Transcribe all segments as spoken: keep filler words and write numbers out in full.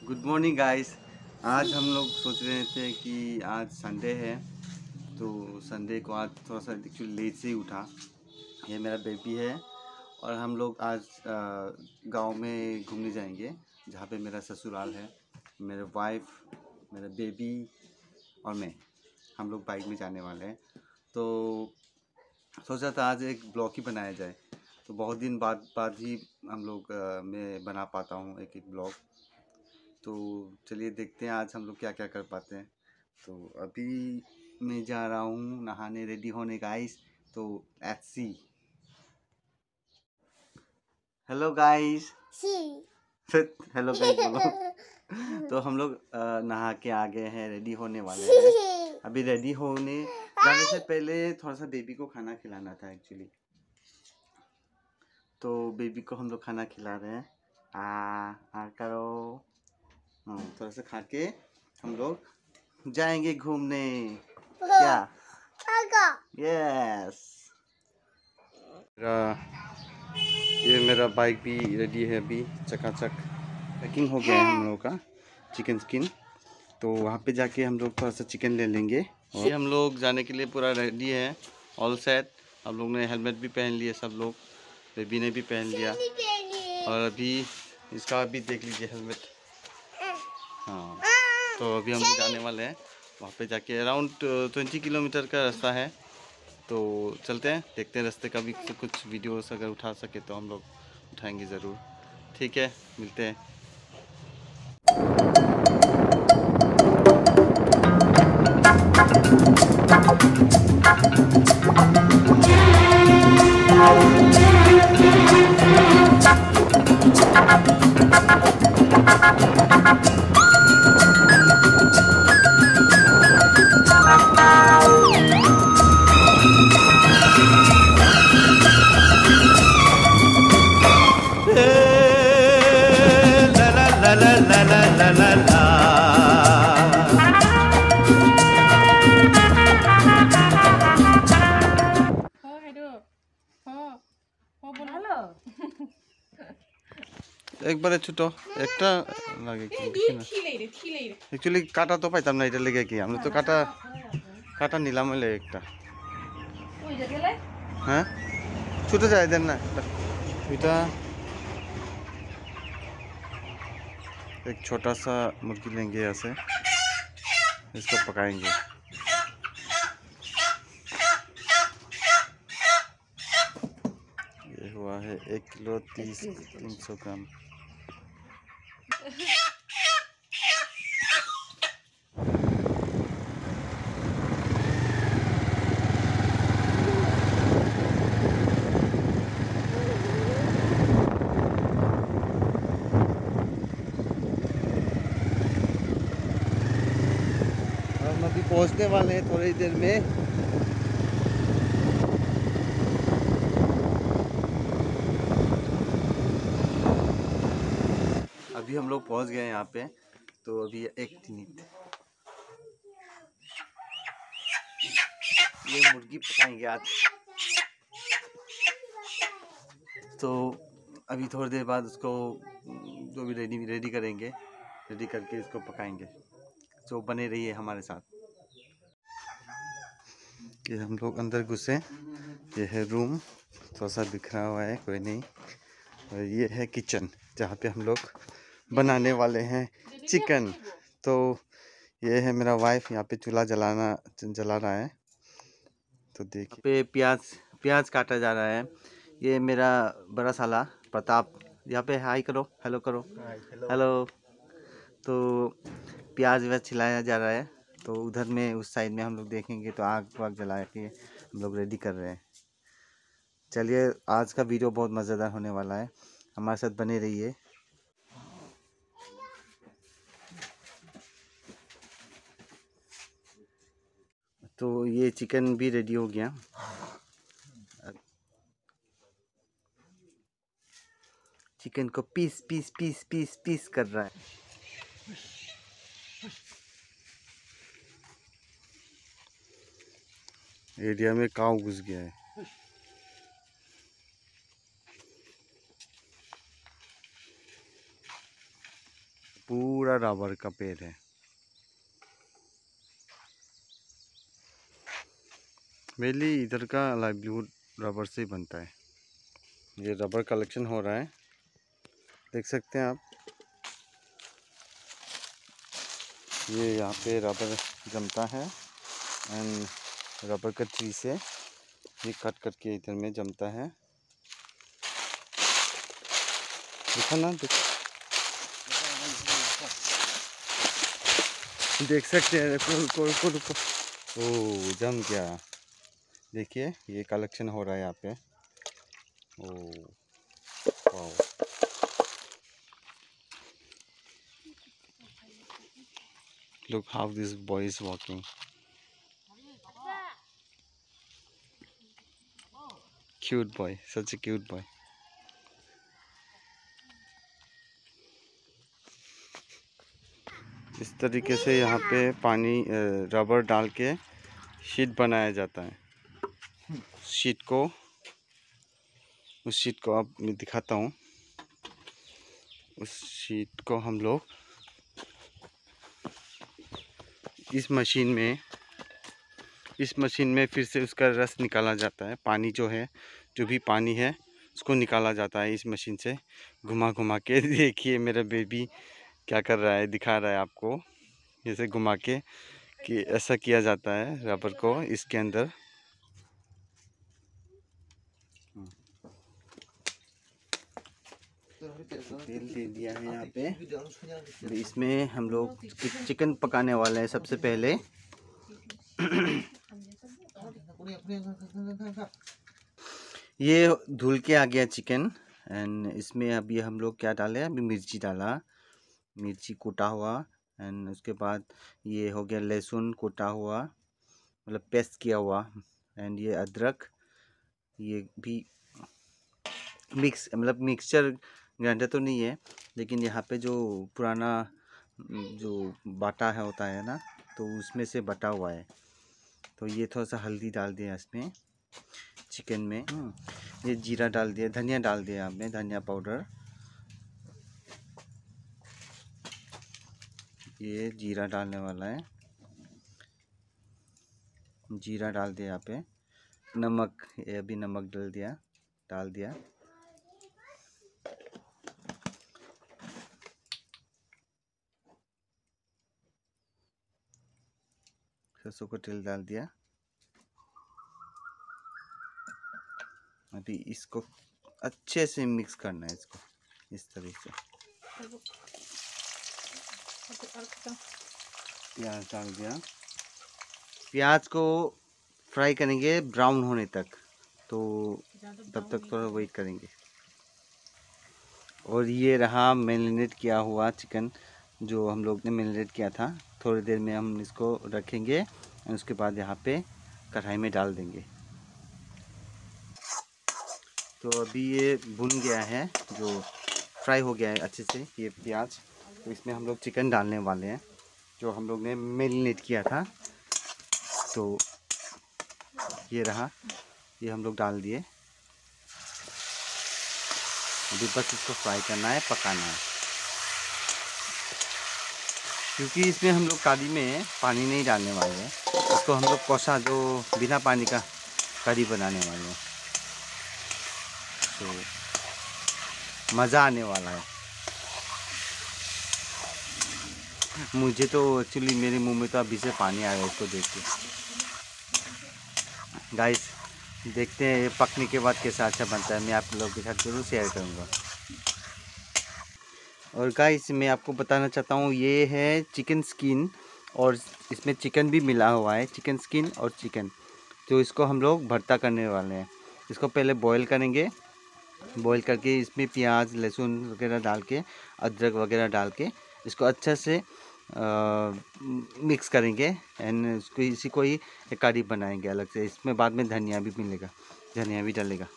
Good morning guys. आज हम लोग सोच रहे थे कि आज संडे है, तो संडे को आज थोड़ा सा एक्चुअली लेट से ही उठा। ये मेरा बेबी है और हम लोग आज गांव में घूमने जाएंगे, जहाँ पे मेरा ससुराल है। मेरे वाइफ, मेरा बेबी और मैं, हम लोग बाइक में जाने वाले हैं। तो सोचा था आज एक ब्लॉग ही बनाया जाए, तो बहुत दिन बाद बाद ही हम लोग आ, मैं बना पाता हूँ एक एक ब्लॉग। तो चलिए देखते हैं आज हम लोग क्या क्या कर पाते हैं। तो अभी मैं जा रहा हूँ नहाने, रेडी होने गाइस। तो let's see. Hello guys. Hello guys बोलो। तो हम लोग अ, नहा के आ गए हैं, रेडी होने वाले हैं। अभी रेडी होने जाने से पहले थोड़ा सा बेबी को खाना खिलाना था एक्चुअली। तो बेबी को हम लोग खाना खिला रहे हैं। आ आ करो। हाँ, थोड़ा सा खा के हम लोग जाएंगे घूमने। क्या? यस। मेरा ये मेरा बाइक भी रेडी है, अभी चकाचक पैकिंग हो गया है हम लोगों का चिकन स्किन। तो वहाँ पे जाके हम लोग थोड़ा सा चिकन ले लेंगे। और हम लोग जाने के लिए पूरा रेडी है, ऑल सेट। हम लोग ने हेलमेट भी पहन लिया, सब लोग, बेबी ने भी पहन लिया। और अभी इसका भी देख लीजिए हेलमेट। हाँ, तो अभी हम लोग जाने वाले हैं वहाँ पे जाके। अराउंड ट्वेंटी किलोमीटर का रास्ता है, तो चलते हैं, देखते हैं रास्ते का भी कुछ वीडियोस अगर उठा सके तो हम लोग उठाएंगे ज़रूर। ठीक है, मिलते हैं। একবারে ছোট একটা লাগে एक्चुअली কাটা তো পাইতাম না, এটা লেগে কি আমরা তো কাটা কাটা নিলাম হলে একটা। হ্যাঁ, ছুটে যায় দেন না এটা। एक छोटा सा मुर्गी लेंगे यहाँ से, इसको पकाएंगे। ये हुआ है एक किलो तीस तीन सौ ग्राम। हम अभी पहुंचने वाले हैं थोड़ी देर में। अभी हम लोग पहुंच गए यहाँ पे। तो अभी एक मिनट, ये मुर्गी पकाएंगे आज। तो अभी थोड़ी देर बाद उसको जो भी रेडी रेडी करेंगे, रेडी करके इसको पकाएंगे। तो बने रहिए हमारे साथ। ये हम लोग अंदर घुसे, ये है रूम, थोड़ा सा बिखरा हुआ है, कोई नहीं। और ये है किचन, जहाँ पे हम लोग बनाने वाले हैं चिकन। तो ये है मेरा वाइफ, यहाँ पे चूल्हा जलाना जला रहा है। तो देखिए पे प्याज प्याज काटा जा रहा है। ये मेरा बड़ा साला प्रताप, यहाँ पे हाई करो, हेलो करो, हेलो। तो प्याज व्याज छिलाया जा रहा है। तो उधर में उस साइड में हम लोग देखेंगे, तो आग वाग जला के हम लोग रेडी कर रहे हैं। चलिए, आज का वीडियो बहुत मज़ेदार होने वाला है, हमारे साथ बने रहिए। तो ये चिकन भी रेडी हो गया। चिकन को piece piece piece piece piece कर रहा है। एरिया में काऊ घुस गया है। पूरा रबर का पेड़ है। मेनली इधर का लाइवलीहुड रबर से ही बनता है। ये रबर कलेक्शन हो रहा है, देख सकते हैं आप। ये यहाँ पे रबर जमता है एंड रबर का ट्री से ये कट करके इधर में जमता है। देखा ना, देख, देख सकते हैं। रुको रुको रुको रुको, ओ जम गया। देखिए ये कलेक्शन हो रहा है यहाँ पे। Oh wow, look how this boy is walking. Cute boy, such a cute boy. इस तरीके से यहाँ पे पानी रबर डाल के शीट बनाया जाता है। शीट को उस शीट को अब मैं दिखाता हूँ। उस शीट को हम लोग इस मशीन में इस मशीन में फिर से उसका रस निकाला जाता है। पानी जो है, जो भी पानी है उसको निकाला जाता है इस मशीन से घुमा घुमा के। देखिए मेरा बेबी क्या कर रहा है, दिखा रहा है आपको। जैसे घुमा के कि ऐसा किया जाता है रबर को इसके अंदर। तेल दे दिया है यहाँ पे। इसमें हम लोग चिकन पकाने वाले हैं सबसे पहले। ये धुल के आ गया चिकन एंड इसमें अभी हम लोग क्या डाले, अभी मिर्ची डाला, मिर्ची कूटा हुआ। एंड उसके बाद ये हो गया लहसुन कूटा हुआ, मतलब पेस्ट किया हुआ। एंड ये अदरक, ये भी मिक्स, मतलब मिक्सचर ग्राइंडर तो नहीं है, लेकिन यहाँ पे जो पुराना जो बाटा है होता है ना, तो उसमें से बटा हुआ है। तो ये थोड़ा सा हल्दी डाल दिया इसमें चिकन में। ये जीरा डाल दिया, धनिया डाल दिया आपने, धनिया पाउडर। ये जीरा डालने वाला है, जीरा डाल दिया यहाँ पे। नमक, ये अभी नमक डाल दिया डाल दिया सरसों का तेल डाल दिया। अभी इसको अच्छे से मिक्स करना है, इसको इस तरीके से। प्याज डाल दिया, प्याज को फ्राई करेंगे ब्राउन होने तक, तो तब तक थोड़ा वेट करेंगे। और ये रहा मैरिनेट किया हुआ चिकन जो हम लोग ने मैरिनेट किया था। थोड़ी देर में हम इसको रखेंगे और उसके बाद यहाँ पे कढ़ाई में डाल देंगे। तो अभी ये भुन गया है, जो फ्राई हो गया है अच्छे से ये प्याज। तो इसमें हम लोग चिकन डालने वाले हैं जो हम लोग ने मैरिनेट किया था। तो ये रहा, ये हम लोग डाल दिए। अभी बस इसको फ्राई करना है, पकाना है, क्योंकि इसमें हम लोग कढ़ी में पानी नहीं डालने वाले हैं। इसको हम लोग कोसा जो बिना पानी का कढ़ी बनाने वाले हैं, तो मज़ा आने वाला है। मुझे तो एक्चुअली मेरे मुंह में तो अभी से पानी आ रहा है इसको देख के। गाइस देखते हैं ये पकने के बाद कैसा अच्छा बनता है, मैं आप लोगों के साथ जरूर शेयर करूँगा। और गाइस मैं आपको बताना चाहता हूँ, ये है चिकन स्किन और इसमें चिकन भी मिला हुआ है, चिकन स्किन और चिकन। तो इसको हम लोग भरता करने वाले हैं। इसको पहले बॉईल करेंगे, बॉईल करके इसमें प्याज लहसुन वगैरह डाल के, अदरक वगैरह डाल के इसको अच्छा से आ, मिक्स करेंगे एंड इसको इसी को ही एक कढ़ी बनाएंगे अलग से। इसमें बाद में धनिया भी मिलेगा, धनिया भी डालेगा।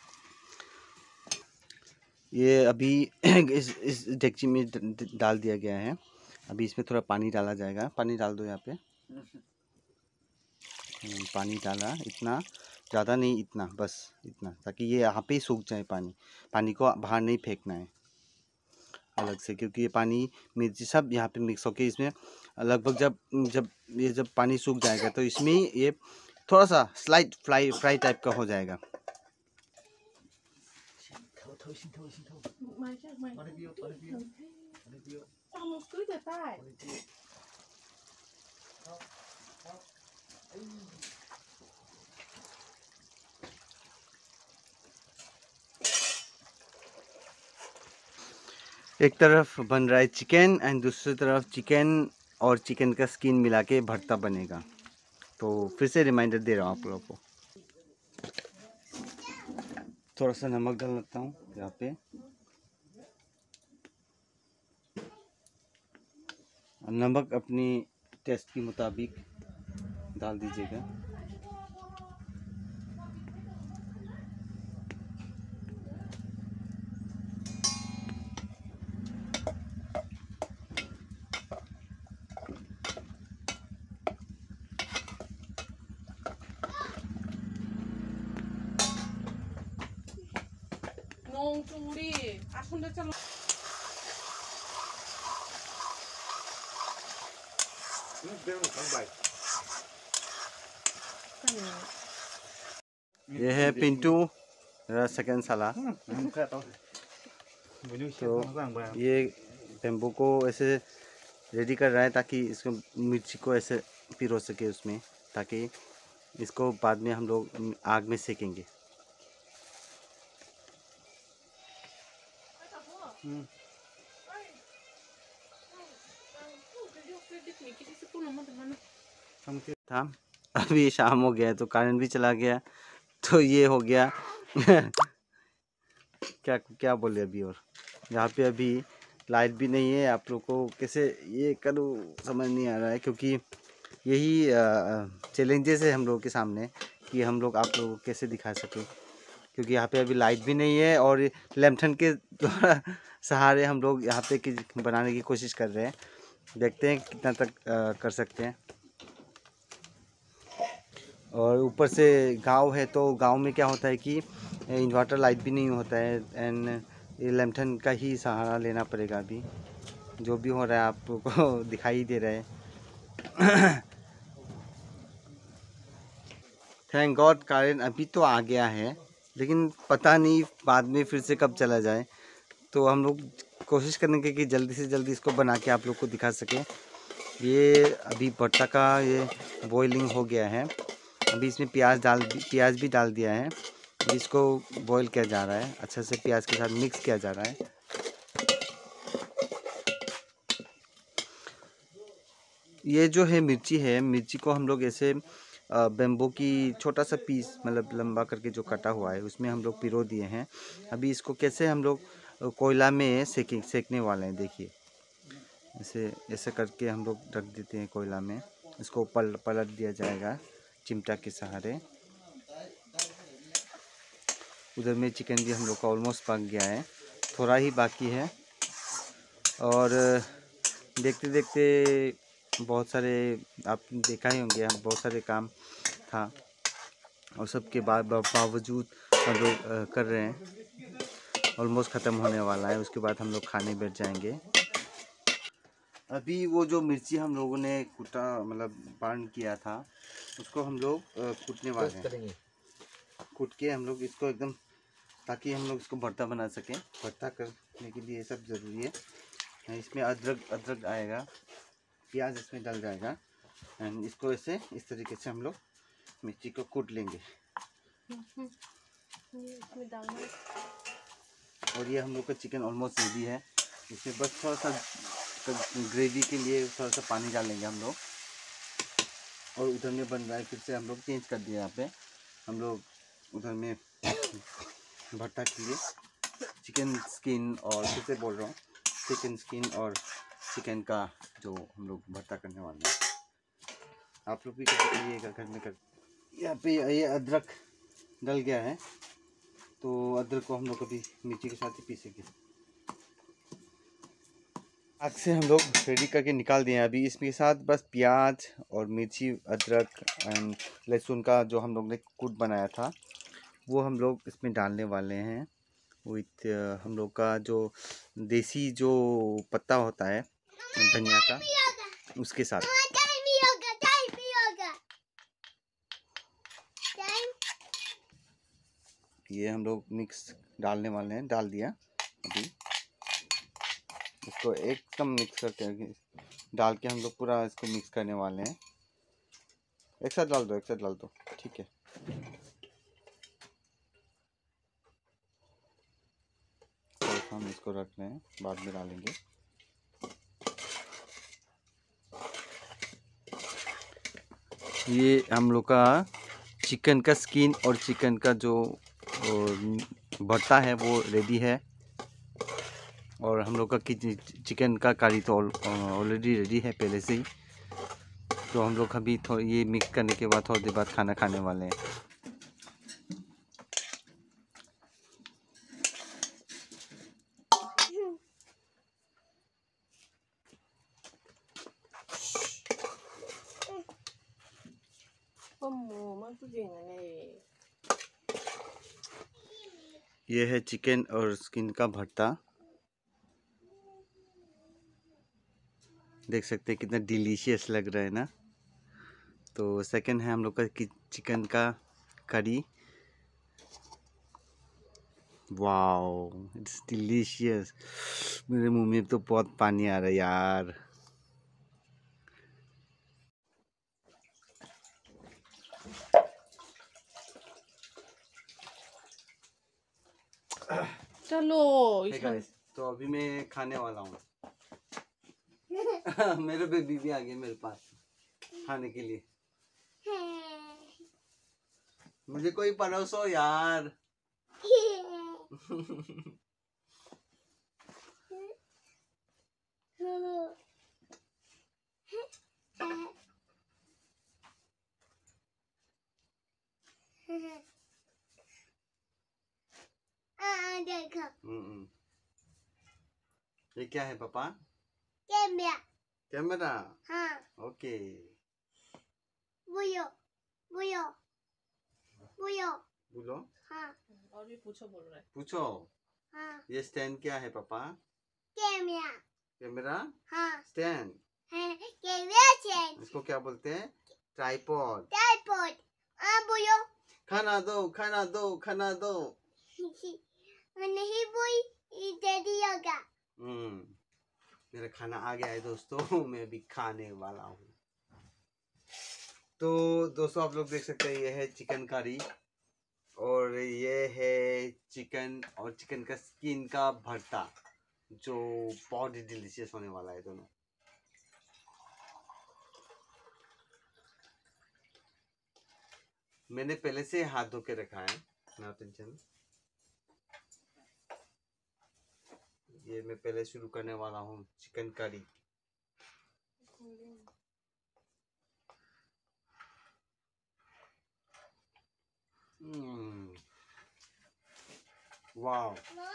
ये अभी इस इस डेगची में डाल दिया गया है। अभी इसमें थोड़ा पानी डाला जाएगा, पानी डाल दो यहाँ पे। पानी डाला, इतना ज़्यादा नहीं, इतना बस इतना, ताकि ये यहाँ पे ही सूख जाए पानी। पानी को बाहर नहीं फेंकना है। अलग से, क्योंकि ये पानी मिर्ची सब यहाँ पे मिक्स होके इसमें लगभग जब जब ये जब पानी सूख जाएगा तो इसमें ये थोड़ा सा स्लाइट फ्राई फ्राई टाइप का हो जाएगा। एक तरफ बन रहा है चिकन एंड दूसरी तरफ चिकन और चिकन का स्किन मिला के भरता बनेगा। तो फिर से रिमाइंडर दे रहा हूँ आप लोगों को। थोड़ा सा नमक डाल लेता हूँ यहाँ पे। नमक अपनी टेस्ट के मुताबिक डाल दीजिएगा। ये है पिंटू, मेरा सेकंड साला। तो ये बेम्बू को ऐसे रेडी कर रहा है ताकि इसको मिर्ची को ऐसे पिरो सके उसमें, ताकि इसको बाद में हम लोग आग में सेकेंगे। था अभी शाम हो गया तो करंट भी चला गया, तो ये हो गया क्या क्या बोले अभी। और यहाँ पे अभी लाइट भी नहीं है। आप लोग को कैसे ये करूँ समझ नहीं आ रहा है, क्योंकि यही चैलेंजेस है हम लोगों के सामने कि हम लोग आप लोगों को कैसे दिखा सकें, क्योंकि यहाँ पे अभी लाइट भी नहीं है और लैंटर्न के द्वारा सहारे हम लोग यहाँ पे की बनाने की कोशिश कर रहे हैं। देखते हैं कितना तक आ, कर सकते हैं। और ऊपर से गांव है तो गांव में क्या होता है कि इन्वर्टर लाइट भी नहीं होता है एंड ये लैंटर्न का ही सहारा लेना पड़ेगा। अभी जो भी हो रहा है आप लोगों को दिखाई दे रहा है। थैंक गॉड कारण अभी तो आ गया है, लेकिन पता नहीं बाद में फिर से कब चला जाए। तो हम लोग कोशिश करेंगे कि जल्दी से जल्दी इसको बना के आप लोग को दिखा सकें। ये अभी भरता का ये बॉइलिंग हो गया है। अभी इसमें प्याज डाल प्याज भी डाल दिया है। इसको बॉईल किया जा रहा है, अच्छे से प्याज के साथ मिक्स किया जा रहा है। ये जो है मिर्ची है, मिर्ची को हम लोग ऐसे बेम्बो की छोटा सा पीस मतलब लंबा करके जो कटा हुआ है उसमें हम लोग पिरो दिए हैं। अभी इसको कैसे हम लोग कोयला में सेके सेकने वाले हैं। देखिए ऐसे ऐसे करके हम लोग रख देते हैं कोयला में। इसको पल पलट दिया जाएगा चिमटा के सहारे। उधर में चिकन भी हम लोग का ऑलमोस्ट पक गया है, थोड़ा ही बाकी है। और देखते देखते बहुत सारे आप देखा ही होंगे, हम बहुत सारे काम था और सबके बाद बावजूद हम लोग कर रहे हैं। ऑलमोस्ट ख़त्म होने वाला है, उसके बाद हम लोग खाने बैठ जाएंगे। अभी वो जो मिर्ची हम लोगों ने कूटा मतलब बर्न किया था उसको हम लोग कूटने वाले हैं। कूट के हम लोग इसको एकदम, ताकि हम लोग इसको भरता बना सकें। भरता करने के लिए सब ज़रूरी है। इसमें अदरक अदरक आएगा, प्याज इसमें डल जाएगा एंड इसको ऐसे इस तरीके से हम लोग मिर्ची को कूट लेंगे। और ये हम लोग का चिकन ऑलमोस्ट रेडी है। इसमें बस थोड़ा सा ग्रेवी के लिए थोड़ा सा पानी डालेंगे हम लोग। और उधर में बन रहा है, फिर से हम लोग चेंज कर दिया। यहाँ पे हम लोग उधर में भरता के लिए चिकन स्किन, और फिर से बोल रहा हूँ चिकन स्किन और चिकन का जो हम लोग भरता करने वाले हैं। आप लोग भी कैसे करिएगा घर में कर। यहाँ पे ये अदरक डल गया है तो अदरक को हम लोग अभी मिर्ची के साथ ही पीसेंगे। आग से हम लोग रेडी करके निकाल दिए हैं। अभी इसके साथ बस प्याज और मिर्ची, अदरक एंड लहसुन का जो हम लोग ने कूट बनाया था वो हम लोग इसमें डालने वाले हैं। विथ हम लोग का जो देसी जो पत्ता होता है धनिया का, उसके साथ। ये हम लोग मिक्स डालने वाले हैं, डाल दिया अभी। इसको एकदम मिक्स करके डाल के हम लोग पूरा इसको मिक्स करने वाले हैं। एक साथ डाल दो, एक साथ डाल दो, ठीक है। तो हम इसको रख रहे हैं, बाद में डालेंगे। ये हम लोग का चिकन का स्किन और चिकन का जो भरता है वो रेडी है। और हम लोग का चिकन का करी तो ऑलरेडी रेडी है पहले से ही। तो हम लोग अभी थोड़ा ये मिक्स करने के बाद थोड़ी देर बाद खाना खाने वाले हैं। ये है चिकन और स्किन का भरता। देख सकते हैं कितना डिलीशियस लग रहा है ना। तो सेकंड है हम लोग का चिकन का करी। Wow, it's delicious. मेरे मुंह में तो बहुत पानी आ रहा है यार। चलो hey guys, तो अभी मैं खाने वाला हूँ। मेरे बेबी भी आ गए मेरे पास खाने के लिए। मुझे कोई परोसो यार। ये क्या है पापा? कैमरा। कैमरा? हाँ। ओके। बोलो बोलो बोलो बोलो। हाँ। और भी पूछो बोल रहा है। पूछो। हाँ। ये स्टैंड क्या है पापा? कैमरा। कैमरा? हाँ। स्टैंड। हाँ, कैमरा स्टैंड। इसको क्या बोलते हैं? ट्राइपॉड। ट्राइपॉड। हाँ बोलो। खाना दो, खाना दो, खाना दो। नहीं बोई, डैडी होगा। हम्म, मेरा खाना आ गया है दोस्तों। मैं अभी खाने वाला हूँ। तो दोस्तों आप लोग देख सकते हैं, ये है चिकन करी और ये है चिकन और चिकन का स्किन का भरता, जो बहुत ही डिलीशियस होने वाला है दोनों। मैंने पहले से हाथ धो के रखा है, ना टेंशन। ये मैं पहले शुरू करने वाला हूँ चिकन करी। हम्म, वाव।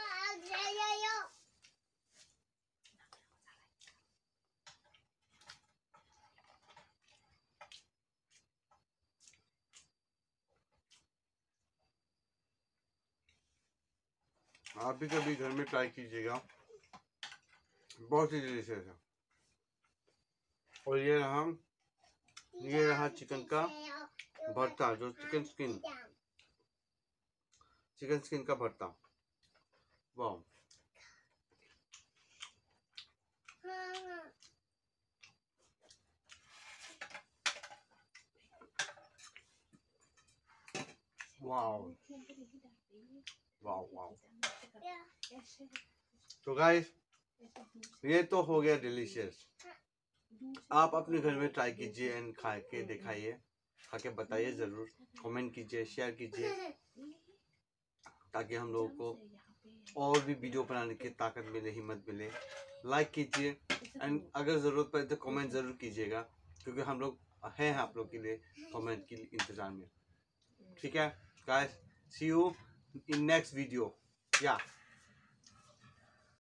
आप भी कभी घर में ट्राई कीजिएगा, बहुत ही डिलीशियस है। और ये रहा ये रहा चिकन का भरता, जो चिकन स्किन चिकन स्किन का भरता। वाह, वाव वाव वाव। तो गाइस, ये तो हो गया डिलीशियस। आप अपने घर में ट्राई कीजिए एंड खा के दिखाइए, खा के बताइए ज़रूर, कमेंट कीजिए, शेयर कीजिए, ताकि हम लोगों को और भी वीडियो बनाने की ताकत मिले, हिम्मत मिले। लाइक कीजिए एंड अगर ज़रूरत पड़े तो कमेंट ज़रूर कीजिएगा, क्योंकि हम लोग हैं आप लोग के लिए कमेंट के इंतज़ार में। ठीक है guys, see you in next video. या